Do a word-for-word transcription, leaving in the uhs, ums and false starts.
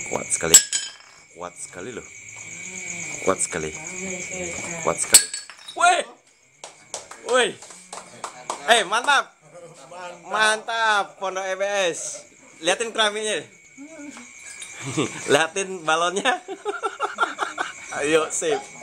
Kuat sekali. Kuat sekali loh. Kuat sekali. Kuat sekali. Woi. Woi. Eh, mantap. Mantap Pondok E B S. Liatin keramiknya. Liatin balonnya. Ayo, sip.